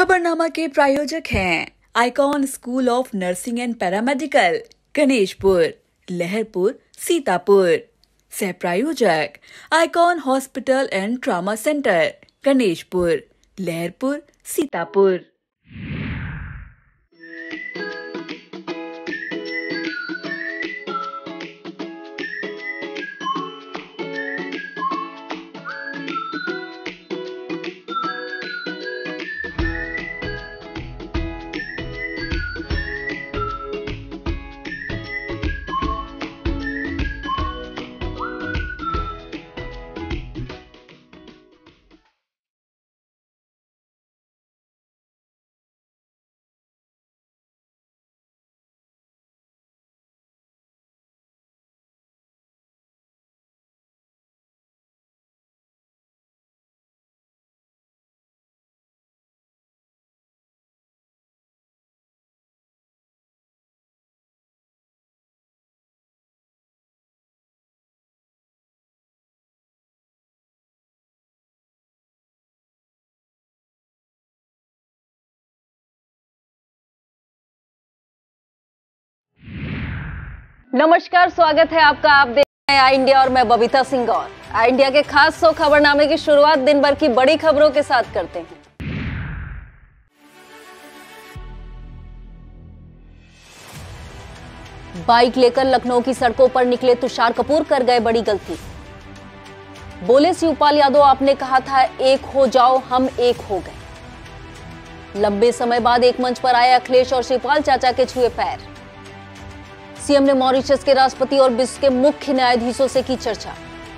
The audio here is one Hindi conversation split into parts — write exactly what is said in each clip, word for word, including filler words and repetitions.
खबरनामा के प्रायोजक हैं Icon school of nursing and paramedical, Ganeshpur, Laharpur, Sitapur. सह प्रायोजक Icon hospital and trauma centre, Ganeshpur, Laharpur, Sitapur. नमस्कार, स्वागत है आपका। आप देख रहे हैं आई इंडिया और मैं बबीता सिंह। और आई इंडिया के खास सौ खबरनामे की शुरुआत दिन भर की बड़ी खबरों के साथ करते हैं। बाइक लेकर लखनऊ की सड़कों पर निकले तुषार कपूर कर गए बड़ी गलती। बोले शिवपाल यादव, आपने कहा था एक हो जाओ, हम एक हो गए। लंबे समय बाद एक मंच पर आए अखिलेश और शिवपाल चाचा के छुए पैर। सीएम ने मॉरिशस के राष्ट्रपति और विश्व के मुख्य न्यायाधीशों से की चर्चा।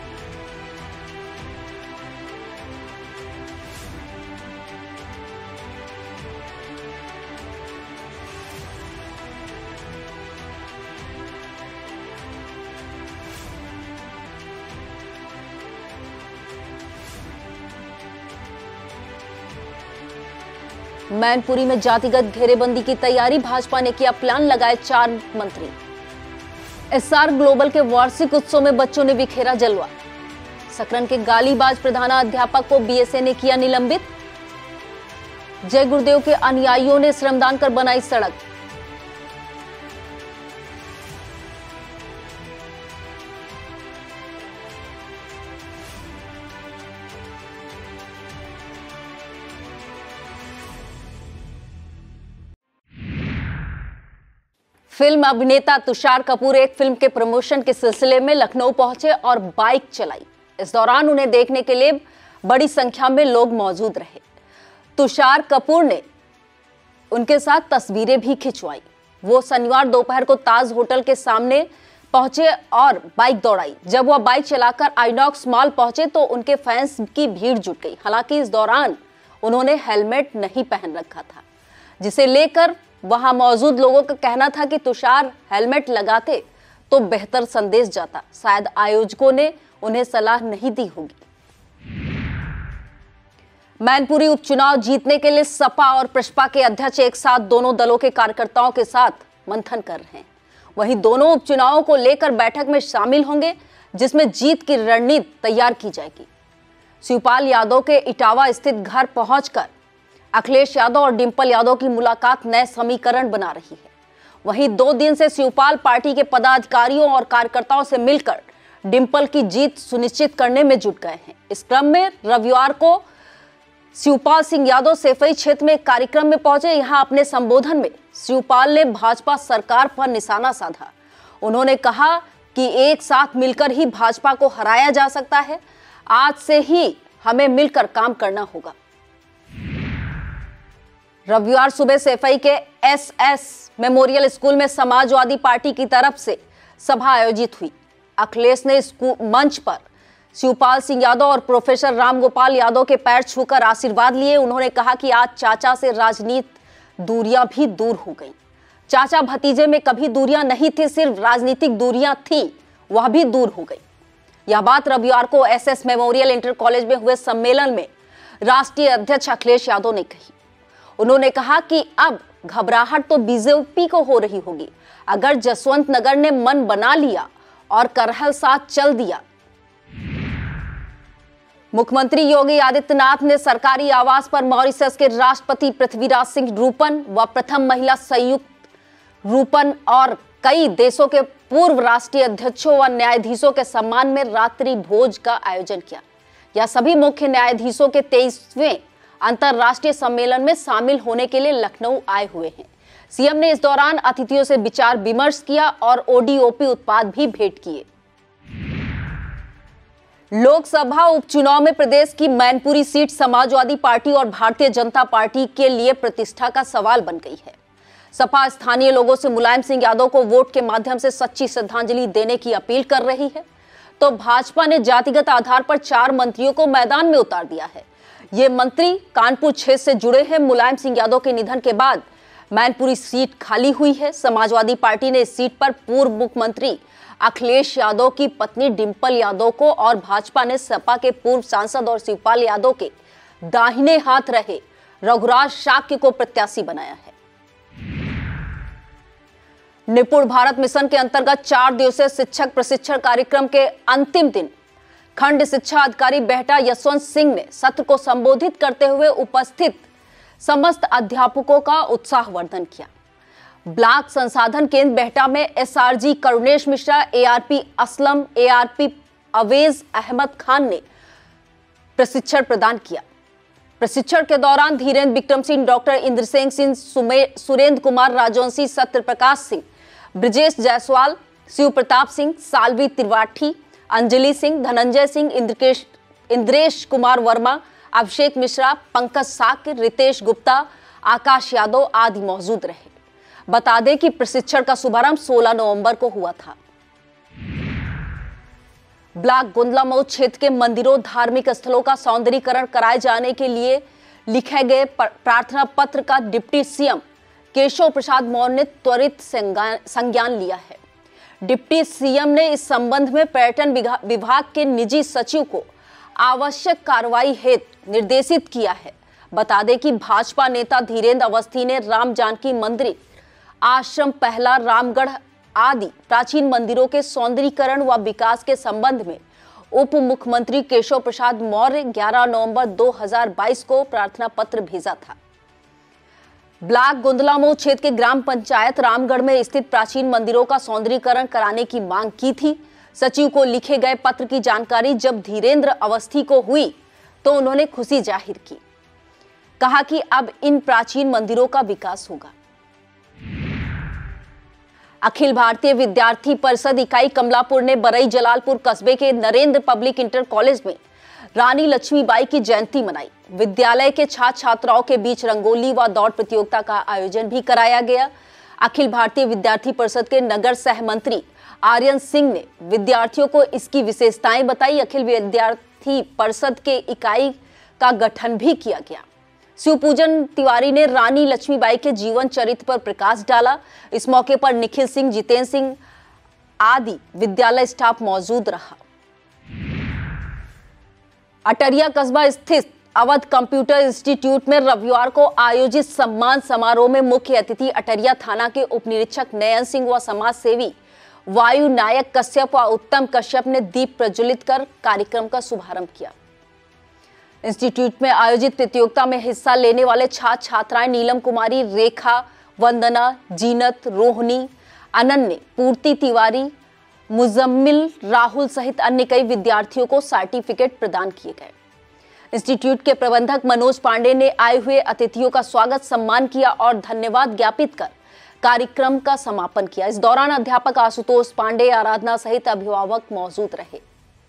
मैनपुरी में जातिगत घेरेबंदी की तैयारी, भाजपा ने किया प्लान, लगाए चार मंत्री। एसआर ग्लोबल के वार्षिक उत्सव में बच्चों ने बिखेरा जलवा। सकरन के गालीबाज प्रधानाध्यापक को बीएसए ने किया निलंबित। जय गुरुदेव के अनुयायियों ने श्रमदान कर बनाई सड़क। फिल्म अभिनेता तुषार कपूर एक फिल्म के प्रमोशन के सिलसिले में लखनऊ पहुंचे और बाइक चलाई। इस दौरान उन्हें देखने के लिए बड़ी संख्या में लोग मौजूद रहे। तुषार कपूर ने उनके साथ तस्वीरें भी खिंचवाई। वो शनिवार दोपहर को ताज होटल के सामने पहुंचे और बाइक दौड़ाई। जब वह बाइक चलाकर आइनॉक्स मॉल पहुंचे तो उनके फैंस की भीड़ जुट गई। हालांकि इस दौरान उन्होंने हेलमेट नहीं पहन रखा था, जिसे लेकर वहां मौजूद लोगों का कहना था कि तुषार हेलमेट लगाते तो बेहतर संदेश जाता। शायद आयोजकों ने उन्हें सलाह नहीं दी होगी। मैनपुरी उपचुनाव जीतने के लिए सपा और प्रसपा के अध्यक्ष एक साथ दोनों दलों के कार्यकर्ताओं के साथ मंथन कर रहे हैं। वहीं दोनों उपचुनावों को लेकर बैठक में शामिल होंगे, जिसमें जीत की रणनीति तैयार की जाएगी। शिवपाल यादव के इटावा स्थित घर पहुंचकर अखिलेश यादव और डिंपल यादव की मुलाकात नए समीकरण बना रही है। वहीं दो दिन से शिवपाल पार्टी के पदाधिकारियों और कार्यकर्ताओं से मिलकर डिंपल की जीत सुनिश्चित करने में जुट गए हैं। इस क्रम में रविवार को शिवपाल सिंह यादव सेफई क्षेत्र में एक कार्यक्रम में पहुंचे। यहां अपने संबोधन में शिवपाल ने भाजपा सरकार पर निशाना साधा। उन्होंने कहा कि एक साथ मिलकर ही भाजपा को हराया जा सकता है। आज से ही हमें मिलकर काम करना होगा। रविवार सुबह सेफई के एसएस मेमोरियल स्कूल में समाजवादी पार्टी की तरफ से सभा आयोजित हुई। अखिलेश ने मंच पर शिवपाल सिंह यादव और प्रोफेसर रामगोपाल यादव के पैर छूकर आशीर्वाद लिए। उन्होंने कहा कि आज चाचा से राजनीतिक दूरियां भी दूर हो गई। चाचा भतीजे में कभी दूरियां नहीं थी, सिर्फ राजनीतिक दूरियां थी, वह भी दूर हो गई। यह बात रविवार को एसएस मेमोरियल इंटर कॉलेज में हुए सम्मेलन में राष्ट्रीय अध्यक्ष अखिलेश यादव ने कही। उन्होंने कहा कि अब घबराहट तो बीजेपी को हो रही होगी। अगर जसवंत नगर ने मन बना लिया और करहल साथ चल दिया मुख्यमंत्री योगी आदित्यनाथ ने सरकारी आवास पर मॉरिशस के राष्ट्रपति पृथ्वीराज सिंह रूपन व प्रथम महिला संयुक्त रूपन और कई देशों के पूर्व राष्ट्रीय अध्यक्षों व न्यायाधीशों के सम्मान में रात्रि भोज का आयोजन किया। यह सभी मुख्य न्यायाधीशों के तेईसवें अंतर्राष्ट्रीय सम्मेलन में शामिल होने के लिए लखनऊ आए हुए हैं। सीएम ने इस दौरान अतिथियों से विचार विमर्श किया और ओडीओपी उत्पाद भी भेंट किए। लोकसभा उपचुनाव में प्रदेश की मैनपुरी सीट समाजवादी पार्टी और भारतीय जनता पार्टी के लिए प्रतिष्ठा का सवाल बन गई है। सपा स्थानीय लोगों से मुलायम सिंह यादव को वोट के माध्यम से सच्ची श्रद्धांजलि देने की अपील कर रही है, तो भाजपा ने जातिगत आधार पर चार मंत्रियों को मैदान में उतार दिया है। ये मंत्री कानपुर क्षेत्र से जुड़े हैं। मुलायम सिंह यादव के निधन के बाद मैनपुरी सीट खाली हुई है। समाजवादी पार्टी ने इस सीट पर पूर्व मुख्यमंत्री अखिलेश यादव की पत्नी डिंपल यादव को और भाजपा ने सपा के पूर्व सांसद और शिवपाल यादव के दाहिने हाथ रहे रघुराज शाक्य को प्रत्याशी बनाया है। निपुण भारत मिशन के अंतर्गत चार दिवसीय शिक्षक प्रशिक्षण कार्यक्रम के अंतिम दिन खंड शिक्षा अधिकारी बेहटा यशवंत सिंह ने सत्र को संबोधित करते हुए उपस्थित समस्त अध्यापकों का उत्साहवर्धन किया। ब्लॉक संसाधन केंद्र बेहटा में SRG Karunesh Mishra, ARP Aslam, ARP Awez Ahmad Khan ने प्रशिक्षण प्रदान किया। प्रशिक्षण के दौरान धीरेन्द्र विक्रम सिंह, डॉक्टर इंद्रसेन सिंह, सुरेंद्र कुमार, राजवंशी, सत्य प्रकाश सिंह, ब्रजेश जायसवाल, शिव प्रताप सिंह, सालवी त्रिपाठी, अंजलि सिंह, धनंजय सिंह, इंद्रकेश इंद्रेश कुमार वर्मा, अभिषेक मिश्रा, पंकज साक्य, रितेश गुप्ता, आकाश यादव आदि मौजूद रहे। बता दें कि प्रशिक्षण का शुभारंभ सोलह नवंबर को हुआ था। ब्लॉक गुंदलामऊ क्षेत्र के मंदिरों, धार्मिक स्थलों का सौंदर्यीकरण कराए जाने के लिए लिखे गए प्रार्थना पत्र का डिप्टी सीएम केशव प्रसाद मौर्य ने त्वरित संज्ञान लिया है। डिप्टी सीएम ने इस संबंध में पर्यटन विभाग के निजी सचिव को आवश्यक कार्रवाई हेतु निर्देशित किया है। बता दें कि भाजपा नेता धीरेन्द्र अवस्थी ने राम जानकी मंदिर, आश्रम पहला, रामगढ़ आदि प्राचीन मंदिरों के सौंदर्यीकरण व विकास के संबंध में उप मुख्यमंत्री केशव प्रसाद मौर्य ग्यारह नवंबर दो हज़ार बाईस को प्रार्थना पत्र भेजा था। ब्लॉक गुंदलामऊ क्षेत्र के ग्राम पंचायत रामगढ़ में स्थित प्राचीन मंदिरों का सौंदर्यीकरण कराने की मांग की थी। सचिव को लिखे गए पत्र की जानकारी जब धीरेन्द्र अवस्थी को हुई तो उन्होंने खुशी जाहिर की। कहा कि अब इन प्राचीन मंदिरों का विकास होगा। अखिल भारतीय विद्यार्थी परिषद इकाई कमलापुर ने बरई जलालपुर कस्बे के नरेंद्र पब्लिक इंटर कॉलेज में रानी लक्ष्मीबाई की जयंती मनाई। विद्यालय के छात्र छात्राओं के बीच रंगोली व दौड़ प्रतियोगिता का आयोजन भी कराया गया। अखिल भारतीय विद्यार्थी परिषद के नगर सह मंत्री आर्यन सिंह ने विद्यार्थियों को इसकी विशेषताएं बताई। अखिल विद्यार्थी परिषद के इकाई का गठन भी किया गया। शिवपूजन तिवारी ने रानी लक्ष्मीबाई के जीवन चरित्र पर प्रकाश डाला। इस मौके पर निखिल सिंह, जितेंद्र सिंह आदि विद्यालय स्टाफ मौजूद रहा। अटरिया कस्बा स्थित अवध कंप्यूटर इंस्टीट्यूट में रविवार को आयोजित सम्मान समारोह में मुख्य अतिथि अटरिया थाना के उप निरीक्षक नयन सिंह व समाज सेवी वायु नायक कश्यप व उत्तम कश्यप ने दीप प्रज्वलित कर कार्यक्रम का शुभारंभ किया। इंस्टीट्यूट में आयोजित प्रतियोगिता में हिस्सा लेने वाले छात्र छात्राएं नीलम कुमारी, रेखा, वंदना, जीनत, रोहिणी, अनन्य, पूर्ति तिवारी, मुजम्मिल, राहुल सहित अन्य कई विद्यार्थियों को सर्टिफिकेट प्रदान किए गए। इंस्टीट्यूट के प्रबंधक मनोज पांडे ने आए हुए अतिथियों का स्वागत सम्मान किया और धन्यवाद ज्ञापित कर कार्यक्रम का समापन किया। इस दौरान अध्यापक आशुतोष पांडे, आराधना सहित अभिभावक मौजूद रहे।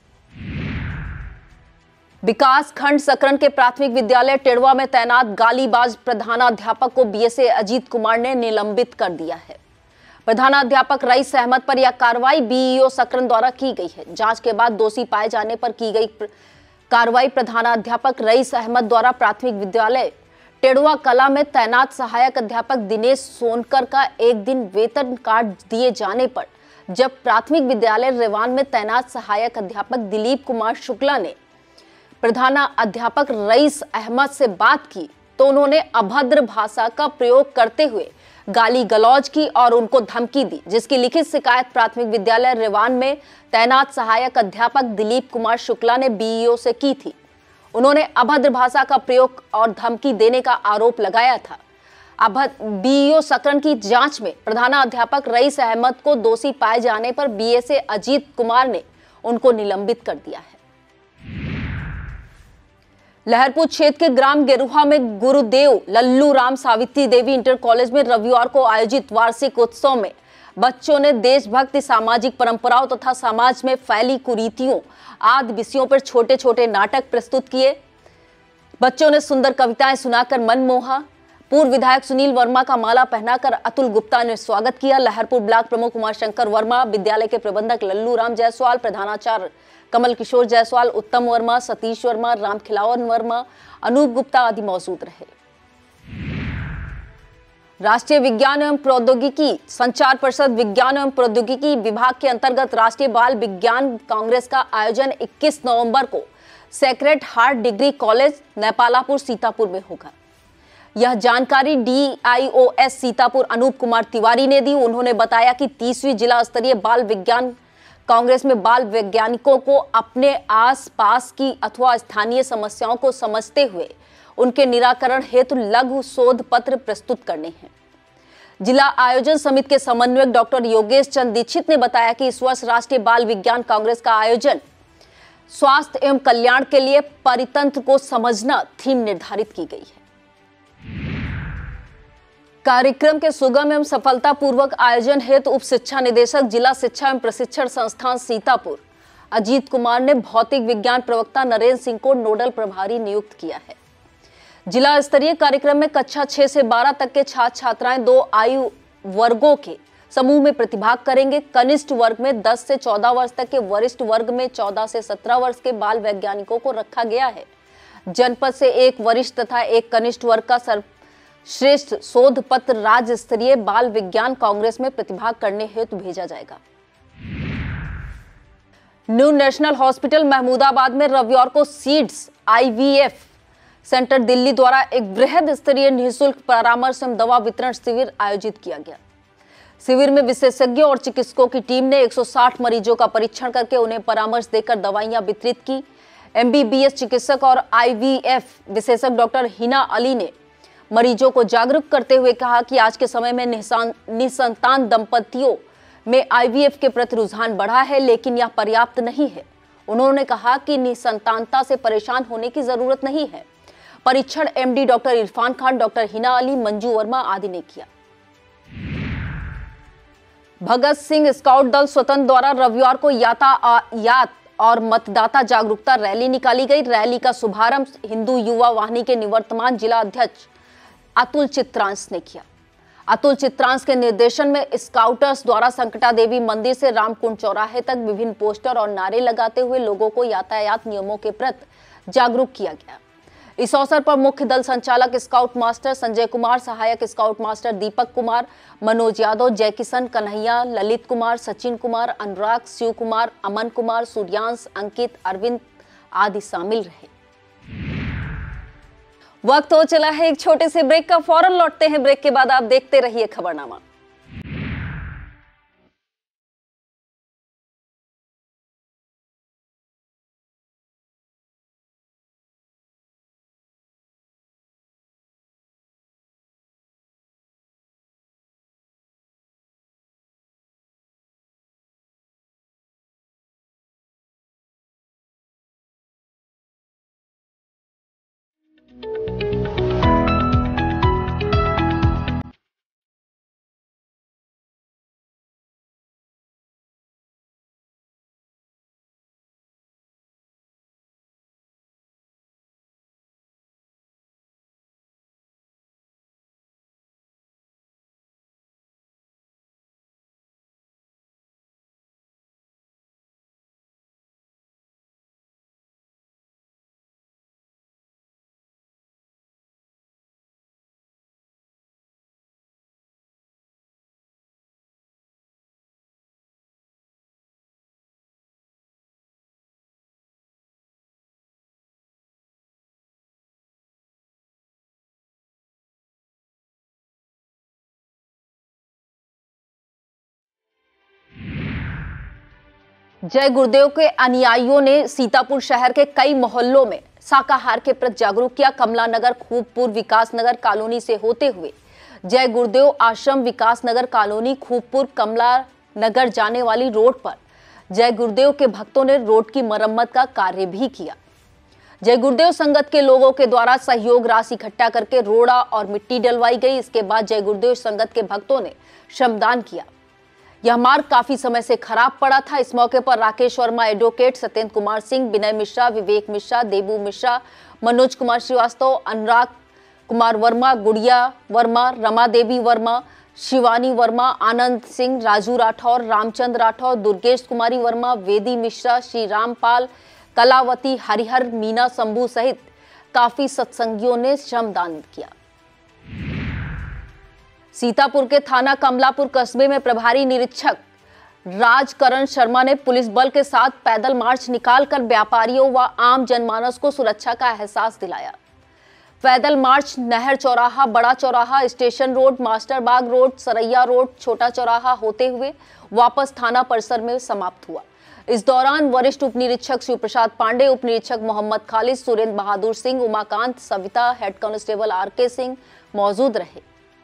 विकास खंड सकरन के प्राथमिक विद्यालय टेड़वा में तैनात गालीबाज प्रधानाध्यापक को बीएसए अजीत कुमार ने निलंबित कर दिया है। प्रधानाध्यापक रईस अहमद पर यह कार्रवाई बीईओ सकरन द्वारा की गई है। जांच के बाद दोषी पाए जाने पर की गई कार्रवाई प्रधानाध्यापक रईस अहमद द्वारा प्राथमिक विद्यालय टेड़वा कला में तैनात सहायक अध्यापक दिनेश सोनकर का एक दिन वेतन काट दिए जाने पर जब प्राथमिक विद्यालय रेवान में तैनात सहायक अध्यापक दिलीप कुमार शुक्ला ने प्रधानाध्यापक रईस अहमद से बात की तो उन्होंने अभद्र भाषा का प्रयोग करते हुए गाली गलौज की और उनको धमकी दी, जिसकी लिखित शिकायत प्राथमिक विद्यालय रेवान में तैनात सहायक अध्यापक दिलीप कुमार शुक्ला ने बीईओ से की थी। उन्होंने अभद्र भाषा का प्रयोग और धमकी देने का आरोप लगाया था। बीईओ सकरन की जांच में प्रधानाध्यापक रईस अहमद को दोषी पाए जाने पर बीएसए अजीत कुमार ने उनको निलंबित कर दिया है। लहरपुर क्षेत्र के ग्राम गेरुहा में गुरुदेव लल्लू राम सावित्री देवी इंटर कॉलेज में रविवार को आयोजित वार्षिक उत्सव में बच्चों ने देशभक्ति, सामाजिक परंपराओं तथा समाज में फैली कुरीतियों आदि विषयों पर छोटे छोटे नाटक प्रस्तुत किए। बच्चों ने सुंदर कविताएं सुनाकर मन मोहा। पूर्व विधायक सुनील वर्मा का माला पहनाकर अतुल गुप्ता ने स्वागत किया। लहरपुर ब्लॉक प्रमुख कुमार शंकर वर्मा, विद्यालय के प्रबंधक लल्लू राम जायसवाल, प्रधानाचार्य कमल किशोर जायसवाल, उत्तम वर्मा, सतीश वर्मा, राम खिलावन वर्मा, अनूप गुप्ता आदि मौजूद रहे। राष्ट्रीय विज्ञान एवं प्रौद्योगिकी संचार परिषद विज्ञान एवं प्रौद्योगिकी विभाग के अंतर्गत राष्ट्रीय बाल विज्ञान कांग्रेस का आयोजन इक्कीस नवंबर को Sacred Heart degree college Nepalapur Sitapur में होगा। यह जानकारी डीआईओएस सीतापुर अनूप कुमार तिवारी ने दी। उन्होंने बताया कि तीसवीं जिला स्तरीय बाल विज्ञान कांग्रेस में बाल वैज्ञानिकों को अपने आसपास की अथवा स्थानीय समस्याओं को समझते हुए उनके निराकरण हेतु लघु शोध पत्र प्रस्तुत करने हैं। जिला आयोजन समिति के समन्वयक डॉक्टर योगेश चंद दीक्षित ने बताया कि इस वर्ष राष्ट्रीय बाल विज्ञान कांग्रेस का आयोजन स्वास्थ्य एवं कल्याण के लिए परितंत्र को समझना थीम निर्धारित की गई है। कार्यक्रम के सुगम एवं सफलतापूर्वक आयोजन हेतु उप शिक्षा निदेशक जिला शिक्षा एवं प्रशिक्षण संस्थान सीतापुर अजीत कुमार ने भौतिक विज्ञान प्रवक्ता नरेंद्र सिंह को नोडल प्रभारी नियुक्त किया है। जिला स्तरीय कार्यक्रम में कक्षा छह से बारह तक के छात्र छात्राएं दो आयु वर्गों के समूह में प्रतिभाग करेंगे। कनिष्ठ वर्ग में दस से चौदह वर्ष तक के, वरिष्ठ वर्ग में चौदह से सत्रह वर्ष के बाल वैज्ञानिकों को रखा गया है। जनपद से एक वरिष्ठ तथा एक कनिष्ठ वर्ग का सर्वश्रेष्ठ शोध पत्र राज्य स्तरीय बाल विज्ञान कांग्रेस में प्रतिभाग करने हेतु भेजा जाएगा। न्यू नेशनल हॉस्पिटल महमूदाबाद में रविवार को सीड्स आईवीएफ सेंटर दिल्ली द्वारा एक बृहद स्तरीय निःशुल्क परामर्श एवं दवा वितरण शिविर आयोजित किया गया। शिविर में विशेषज्ञों और चिकित्सकों की टीम ने एक सौ साठ मरीजों का परीक्षण करके उन्हें परामर्श देकर दवाइयां वितरित की। एमबीबीएस चिकित्सक और आईवीएफ विशेषज्ञ डॉक्टर हिना अली ने मरीजों को जागरूक करते हुए कहा कि आज के समय में निसंतान दंपतियों में आईवीएफ के प्रति रुझान बढ़ा है, लेकिन यह पर्याप्त नहीं है। उन्होंने कहा कि निसंतानता से परेशान होने की जरूरत नहीं है। परीक्षण MD doctor Irfan Khan, doctor Hina Ali, Manju Verma आदि ने किया। भगत सिंह स्काउट दल स्वतंत्र द्वारा रविवार को यातायात और मतदाता जागरूकता रैली निकाली गई। रैली का शुभारंभ हिंदू युवा वाहिनी के निवर्तमान जिला अध्यक्ष अतुल चित्रांश ने किया। अतुल चित्रांश के निर्देशन में स्काउटर्स द्वारा संकटा देवी मंदिर से रामकुंड चौराहे तक विभिन्न पोस्टर और नारे लगाते हुए लोगों को यातायात नियमों के प्रति जागरूक किया गया। इस अवसर पर मुख्य दल संचालक स्काउट मास्टर संजय कुमार, सहायक स्काउट मास्टर दीपक कुमार, मनोज यादव, जय किशन, कन्हैया, ललित कुमार, सचिन कुमार, अनुराग, शिव कुमार, अमन कुमार, सूर्यांश, अंकित, अरविंद आदि शामिल रहे। वक्त हो चला है एक छोटे से ब्रेक का। फौरन लौटते हैं ब्रेक के बाद। आप देखते रहिए खबरनामा। जय गुरुदेव के अनुयायियों ने सीतापुर शहर के कई मोहल्लों में शाकाहार के प्रति जागरूक किया। कमला नगर खूबपुर विकास नगर कॉलोनी से होते हुए जय गुरुदेव आश्रम विकास नगर कॉलोनी खूबपुर कमला नगर जाने वाली रोड पर जय गुरुदेव के भक्तों ने रोड की मरम्मत का कार्य भी किया। जय गुरुदेव संगत के लोगों के द्वारा सहयोग राशि इकट्ठा करके रोड़ा और मिट्टी डलवाई गई। इसके बाद जय गुरुदेव संगत के भक्तों ने श्रमदान किया। यह मार्ग काफी समय से खराब पड़ा था। इस मौके पर राकेश वर्मा, एडवोकेट सत्येंद्र कुमार सिंह, विनय मिश्रा, विवेक मिश्रा, देबू मिश्रा, मनोज कुमार श्रीवास्तव, अनुराग कुमार वर्मा, गुड़िया वर्मा, रमा देवी वर्मा, शिवानी वर्मा, आनंद सिंह, राजू राठौर, रामचंद्र राठौर, दुर्गेश कुमारी वर्मा, वेदी मिश्रा, श्री रामपाल, कलावती, हरिहर, मीना शंभू सहित काफी सत्संगियों ने श्रमदान किया। सीतापुर के थाना कमलापुर कस्बे में प्रभारी निरीक्षक राजकरण शर्मा ने पुलिस बल के साथ पैदल मार्च निकालकर व्यापारियों व आम जनमानस को सुरक्षा का एहसास दिलाया। पैदल मार्च नहर चौराहा, बड़ा चौराहा, station road, master Bagh road, Saraiya road, छोटा चौराहा होते हुए वापस थाना परिसर में समाप्त हुआ। इस दौरान वरिष्ठ उप निरीक्षक शिव प्रसाद पांडे, उप निरीक्षक Mohammad Khalid, Surendra Bahadur Singh, Umakant, Savita, head constable R K Singh मौजूद रहे।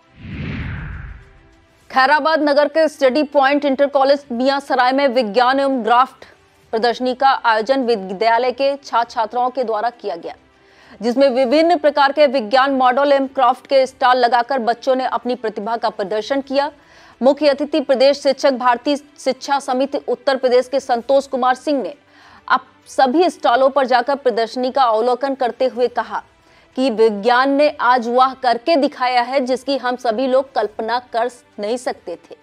खैराबाद नगर के study point inter college Miyan Sarai में विज्ञान एवं ग्राफ्ट प्रदर्शनी का आयोजन विद्यालय के छात्र छात्राओं के द्वारा किया गया, जिसमें विभिन्न प्रकार के विज्ञान मॉडल एवं क्राफ्ट के स्टॉल लगाकर बच्चों ने अपनी प्रतिभा का प्रदर्शन किया। मुख्य अतिथि प्रदेश शिक्षक भारतीय शिक्षा समिति उत्तर प्रदेश के संतोष कुमार सिंह ने अब सभी स्टॉलों पर जाकर प्रदर्शनी का अवलोकन करते हुए कहा कि विज्ञान ने आज वह करके दिखाया है जिसकी हम सभी लोग कल्पना कर नहीं सकते थे।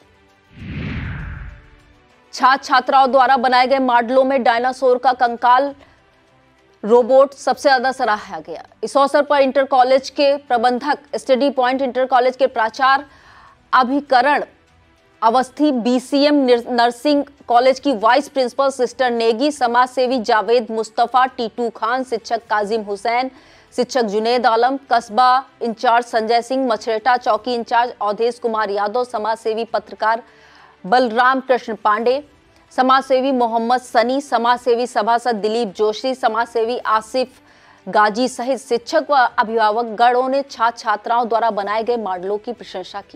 छात्र छात्राओं द्वारा बनाए गए मॉडलों में डायनासोर का कंकाल रोबोट सबसे ज्यादा सराहा गया। इस अवसर पर इंटर कॉलेज के प्रबंधक, स्टडी पॉइंट इंटर कॉलेज के प्राचार्य Abhikaran Awasthi, BCM nursing college की वाइस प्रिंसिपल सिस्टर नेगी, समाज सेवी जावेद मुस्तफा, टीटू खान, शिक्षक काजिम हुसैन, शिक्षक जुनेद आलम, कस्बा इंचार्ज संजय सिंह, मछरेटा चौकी इंचार्ज अवधेश कुमार यादव, समाज सेवी पत्रकार बलराम कृष्ण पांडे, समाज सेवी मोहम्मद सनी, समाज सेवी सभासद दिलीप जोशी, समाज सेवी आसिफ गाजी सहित शिक्षक व अभिभावक गणों ने छात्र छात्राओं द्वारा बनाए गए मॉडलों की प्रशंसा की।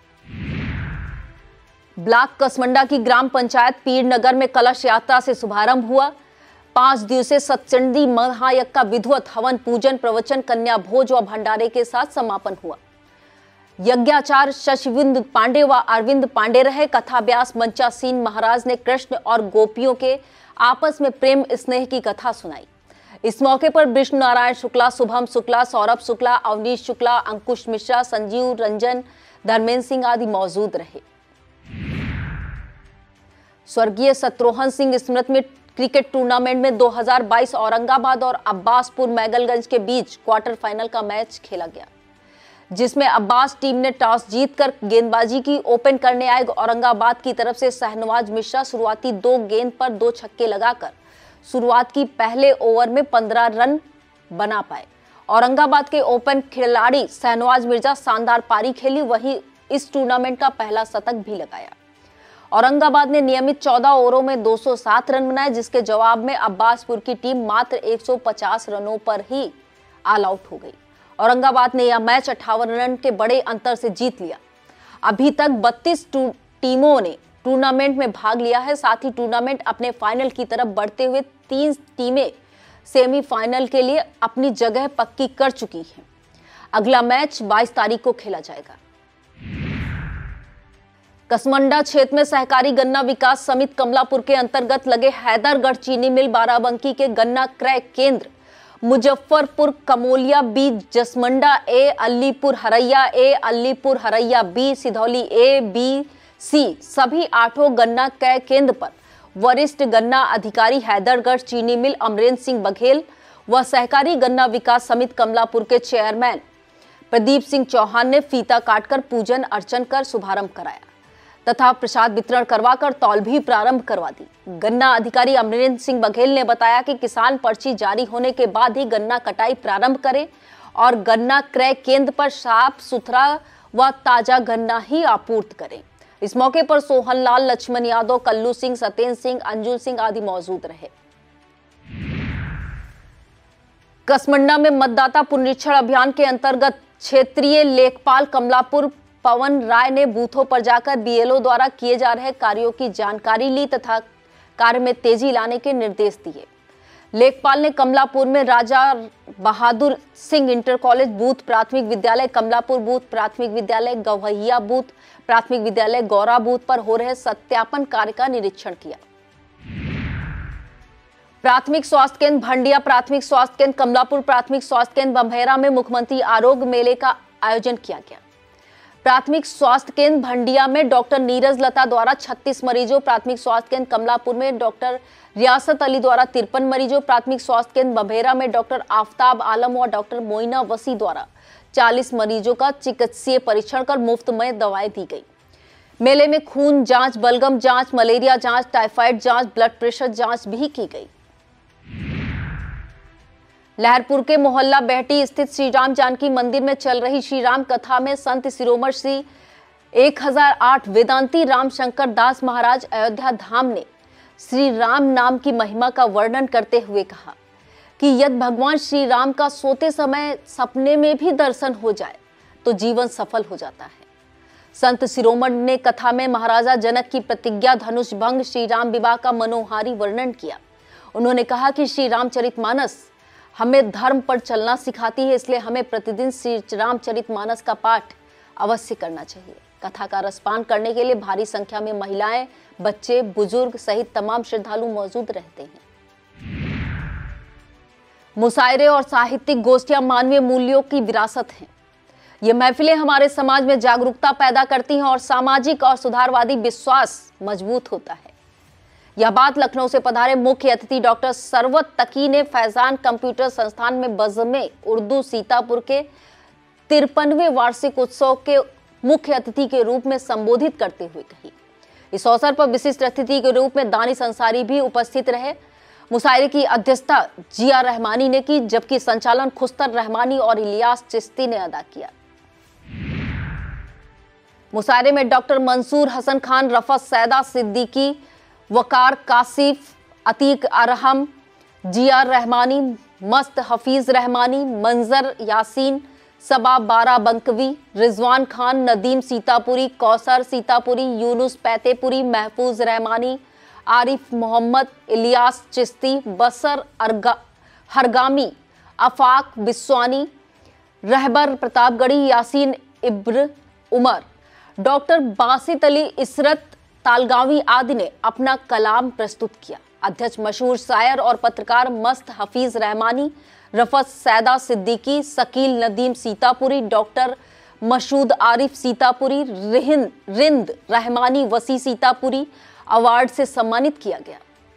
ब्लॉक कसमंडा की ग्राम पंचायत पीरनगर में कलश यात्रा से शुभारंभ हुआ। पांच दिवसीय सतचंडी महायज्ञ का विधिवत हवन, पूजन, प्रवचन, कन्या भोज व भंडारे के साथ समापन हुआ। यज्ञाचार्य शशिविंद पांडे व अरविंद पांडे रहे। कथा व्यास मंचासीन महाराज ने कृष्ण और गोपियों के आपस में प्रेम स्नेह की कथा सुनाई। इस मौके पर विष्णु नारायण शुक्ला, शुभम शुक्ला, सौरभ शुक्ला, अवनीश शुक्ला, अंकुश मिश्रा, संजीव रंजन, धर्मेंद्र सिंह आदि मौजूद रहे। स्वर्गीय शत्रुघ्न सिंह स्मृति में क्रिकेट टूर्नामेंट में दो हज़ार बाईस औरंगाबाद और अब्बासपुर मैगलगंज के बीच क्वार्टर फाइनल का मैच खेला गया, जिसमें अब्बास टीम ने टॉस जीतकर गेंदबाजी की। ओपन करने आए औरंगाबाद की तरफ से शहनवाज मिश्रा शुरुआती दो गेंद पर दो छक्के लगाकर शुरुआत की पहले ओवर में पंद्रह रन बना पाए। औरंगाबाद के ओपन खिलाड़ी शहनवाज मिर्जा शानदार पारी खेली, वहीं इस टूर्नामेंट का पहला शतक भी लगाया। औरंगाबाद ने नियमित चौदह ओवरों में दो सौ सात रन बनाए, जिसके जवाब में अब्बासपुर की टीम मात्र एक सौ पचास रनों पर ही ऑल आउट हो गई। औरंगाबाद ने यह मैच अट्ठावन रन के बड़े अंतर से जीत लिया। अभी तक बत्तीस टीमों ने टूर्नामेंट में भाग लिया है। साथ ही टूर्नामेंट अपने फाइनल की तरफ बढ़ते हुए तीन टीमें सेमीफाइनल के लिए अपनी जगह पक्की कर चुकी हैं। अगला मैच बाईस तारीख को खेला जाएगा। कसमंडा क्षेत्र में सहकारी गन्ना विकास समिति कमलापुर के अंतर्गत लगे हैदरगढ़ चीनी मिल, बाराबंकी के गन्ना क्रय केंद्र, Muzaffarpur, Kamoliya B, Jasmanda A, Alipur Haraiya A, Alipur Haraiya B, Sidhauli A, B, C सभी आठों गन्ना क्रय केंद्र पर वरिष्ठ गन्ना अधिकारी हैदरगढ़ चीनी मिल अमरेंद्र सिंह बघेल व सहकारी गन्ना विकास समिति कमलापुर के चेयरमैन प्रदीप सिंह चौहान ने फीता काटकर पूजन अर्चन कर शुभारंभ कराया तथा प्रसाद वितरण करवाकर तौल भी प्रारंभ करवा दी। गन्ना अधिकारी अमरेंद्र सिंह बघेल ने बताया कि किसान पर्ची जारी होने के बाद ही गन्ना कटाई प्रारंभ करें और गन्ना क्रय केंद्र पर साफ सुथरा व ताजा गन्ना ही आपूर्ति करें। इस मौके पर सोहन लाल, लक्ष्मण यादव, कल्लू सिंह, सत्येंद्र सिंह, अंजुल सिंह आदि मौजूद रहे। कसमंडा में मतदाता पुनरीक्षण अभियान के अंतर्गत क्षेत्रीय लेखपाल कमलापुर पवन राय ने बूथों पर जाकर बीएलओ द्वारा किए जा रहे कार्यों की जानकारी ली तथा कार्य में तेजी लाने के निर्देश दिए। लेखपाल ने कमलापुर में Raja Bahadur Singh inter college booth प्राथमिक विद्यालय कमलापुर बूथ प्राथमिक विद्यालय गवहिया बूथ प्राथमिक विद्यालय गौरा बूथ पर हो रहे सत्यापन कार्य का निरीक्षण किया। प्राथमिक स्वास्थ्य केंद्र भंडिया प्राथमिक स्वास्थ्य केंद्र कमलापुर प्राथमिक स्वास्थ्य केंद्र बम्भेरा में मुख्यमंत्री आरोग्य मेले का आयोजन किया गया। प्राथमिक स्वास्थ्य केंद्र भंडिया में डॉक्टर नीरज लता द्वारा छत्तीस मरीजों, प्राथमिक स्वास्थ्य केंद्र कमलापुर में डॉक्टर रियासत अली द्वारा तिरपन मरीजों, प्राथमिक स्वास्थ्य केंद्र बम्भेरा में डॉक्टर आफताब आलम और डॉक्टर मोइना वसी द्वारा चालीस मरीजों का चिकित्सीय परीक्षण कर मुफ्त में दवाएं दी गई। मेले में खून जांच, बलगम जांच, मलेरिया जांच, टाइफाइड जांच, ब्लड प्रेशर जांच भी की गई। लहरपुर के मोहल्ला बेहटी स्थित श्री राम जानकी मंदिर में चल रही श्री राम कथा में संत शिरोमणि श्री एक हज़ार आठ वेदांती रामशंकर दास महाराज अयोध्या धाम ने श्री राम नाम की महिमा का वर्णन करते हुए कहा कि यदि भगवान श्री राम का सोते समय सपने में भी दर्शन हो जाए तो जीवन सफल हो जाता है। संत शिरोमणि ने कथा में महाराजा जनक की प्रतिज्ञा, धनुष भंग, श्री राम विवाह का मनोहारी वर्णन किया। उन्होंने कहा कि श्री रामचरितमानस हमें धर्म पर चलना सिखाती है, इसलिए हमें प्रतिदिन श्री रामचरितमानस का पाठ अवश्य करना चाहिए। कथा का रसपान करने के लिए भारी संख्या में महिलाएं, बच्चे, बुजुर्ग सहित तमाम श्रद्धालु मौजूद रहते हैं। मुशायरे और साहित्यिक गोष्ठियां मानवीय मूल्यों की विरासत हैं। ये महफिलें हमारे समाज में जागरूकता पैदा करती हैं और सामाजिक और सुधारवादी विश्वास मजबूत होता है। यह बात लखनऊ से पधारे मुख्य अतिथि डॉक्टर सरवत तकी ने फैजान कंप्यूटर संस्थान में बज़्म उर्दू सीतापुर के तिरपनवें वार्षिक उत्सव के मुख्य अतिथि के रूप में संबोधित करते हुए कही। इस अवसर पर विशिष्ट अतिथि के रूप में दानिश अंसारी भी उपस्थित रहे। मुशायरे की अध्यक्षता जिया रहमानी ने की, जबकि संचालन खुस्तर रहमानी और इलियास चिश्ती ने अदा किया। मुशायरे में डॉक्टर मंसूर हसन खान, रफत सैदा सिद्दीकी, वकार कासिफ, अतीक अरहम, जिया रहमानी, मस्त हफीज रहमानी, मंजर यासीन, सबा बारा बंकवी, रिजवान खान, नदीम सीतापुरी, कौसर सीतापुरी, यूनुस पैतेपुरी, महफूज रहमानी, आरिफ मोहम्मद, इलियास चिश्ती, बसर हरगामी, अफाक बिस्वानी, रहबर प्रतापगढ़ी, यासीन इब्र उमर, डॉक्टर बासित अली इसरत तालगावी आदि ने अपना कलाम प्रस्तुत किया। अध्यक्ष मशहूर शायर और पत्रकार मस्त हफीज रहमानी, रफत सैदा सिद्दीकी, शकील नदीम सीतापुरी, डॉक्टर मशूद आरिफ सीतापुरी, रिहिंद रिंद रहमानी वसी सीतापुरी अवार्ड से सम्मानित किया गया।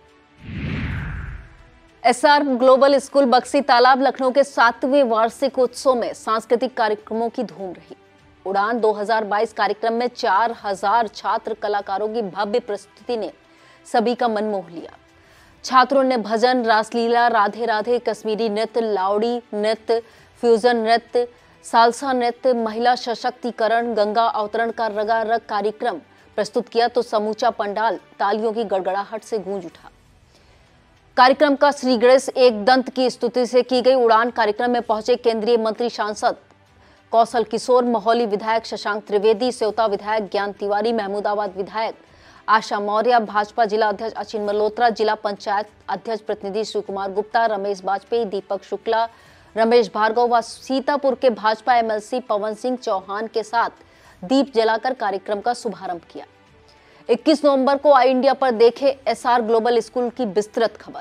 एसआर ग्लोबल स्कूल बक्सी तालाब लखनऊ के सातवें वार्षिक उत्सव में सांस्कृतिक कार्यक्रमों की धूम रही। उड़ान दो हज़ार बाईस कार्यक्रम में चार हजार छात्र कलाकारों की भव्य प्रस्तुति ने सभी का मन मोह लिया। छात्रों ने भजन, रासलीला, राधे राधे, कश्मीरी नृत्य, लावड़ी नृत्य, फ्यूजन नृत्य, सालसा नृत्य, महिला सशक्तिकरण, गंगा अवतरण का रगारग कार्यक्रम प्रस्तुत किया तो समूचा पंडाल तालियों की गड़गड़ाहट से गूंज उठा। कार्यक्रम का श्री गणेश एक दंत की स्तुति से की गई। उड़ान कार्यक्रम में पहुंचे केंद्रीय मंत्री सांसद कौशल किशोर, महोली विधायक शशांक त्रिवेदी, सेवता विधायक ज्ञान तिवारी, महमूदाबाद विधायक आशा मौर्य, भाजपा जिला अध्यक्ष अचिन मल्होत्रा, जिला पंचायत अध्यक्ष प्रतिनिधि शिव कुमार गुप्ता, रमेश बाजपेयी, दीपक शुक्ला, रमेश भार्गव व सीतापुर के भाजपा एमएलसी पवन सिंह चौहान के साथ दीप जलाकर कार्यक्रम का शुभारंभ किया। इक्कीस नवंबर को आई इंडिया पर देखे एसआर ग्लोबल स्कूल की विस्तृत खबर।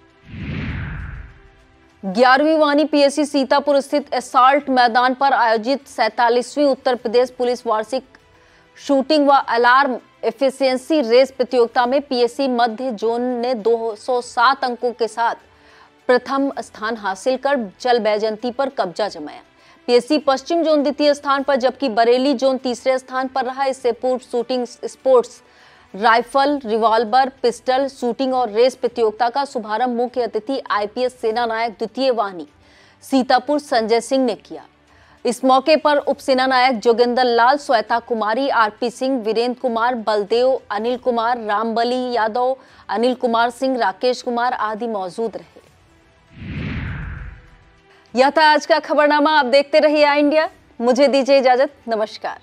ग्यारहवीं वानी पीएससी सीतापुर स्थित एसाल्ट मैदान पर आयोजित सैतालीसवीं उत्तर प्रदेश पुलिस वार्षिक शूटिंग व अलार्म एफिशिएंसी रेस प्रतियोगिता में पीएससी मध्य जोन ने दो सौ सात अंकों के साथ प्रथम स्थान हासिल कर चल बैजंती पर कब्जा जमाया। पीएससी पश्चिम जोन द्वितीय स्थान पर, जबकि बरेली जोन तीसरे स्थान पर रहा। इससे पूर्व shooting sports, rifle, revolver, pistol shooting और रेस प्रतियोगिता का शुभारंभ मुख्य अतिथि आईपीएस सेना नायक द्वितीय वाहिनी सीतापुर संजय सिंह ने किया। इस मौके पर उप सेना नायक जोगेंद्र लाल, श्वेता कुमारी, आरपी सिंह, वीरेंद्र कुमार, बलदेव, अनिल कुमार, रामबली यादव, अनिल कुमार सिंह, राकेश कुमार आदि मौजूद रहे। यह था आज का खबरनामा। आप देखते रहिए आई इंडिया। मुझे दीजिए इजाजत। नमस्कार।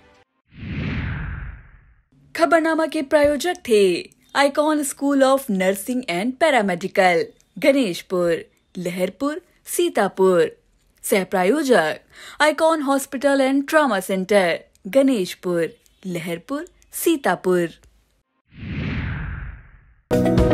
खबरनामा के प्रायोजक थे Icon school of nursing and paramedical, Ganeshpur, Laharpur, Sitapur. सह प्रायोजक Icon hospital and trauma centre, Ganeshpur, Laharpur, Sitapur.